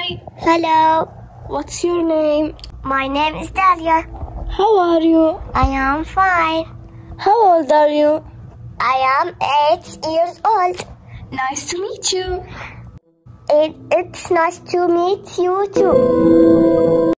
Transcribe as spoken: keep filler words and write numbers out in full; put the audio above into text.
Hi. Hello. What's your name? My name is Dalia. How are you? I am fine. How old are you? I am eight years old. Nice to meet you. It, it's nice to meet you too.